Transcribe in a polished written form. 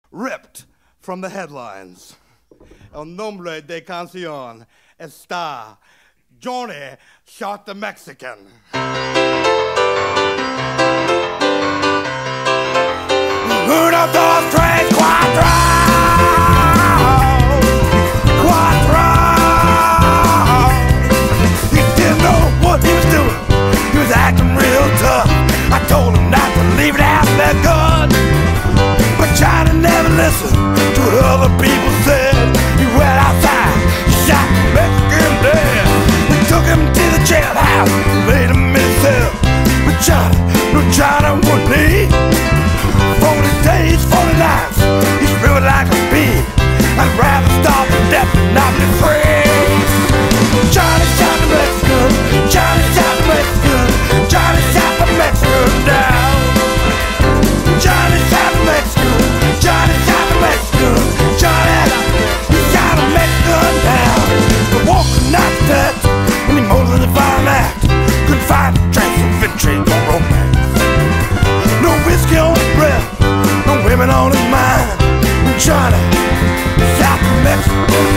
ripped from the headlines. El nombre de canción está Johnny Shot the Mexican. Uno, dos, tres, cuatro. Cuatro. He didn't know what he was doing. He was acting real tough. I told him not to leave it out that gun, but Johnny never listened to what other people said. He went outside, he shot the Mexican dead. We took him to the jailhouse, laid him in his cell. But Johnny, no Johnny wouldn't leave. 40 days, 40 nights, he's really like a bee. I'd rather starve to death than not be free. Johnny shot the Mexican, Johnny shot the Mexican, Johnny shot the Mexican down. Johnny shot the Mexican, Johnny shot the Mexican, Johnny, he shot the Mexican down. The war could not touch any more than a fine act. Couldn't find a trace of victory or romance. No whiskey on his breath, no women on his mind. Johnny shot the Mexican.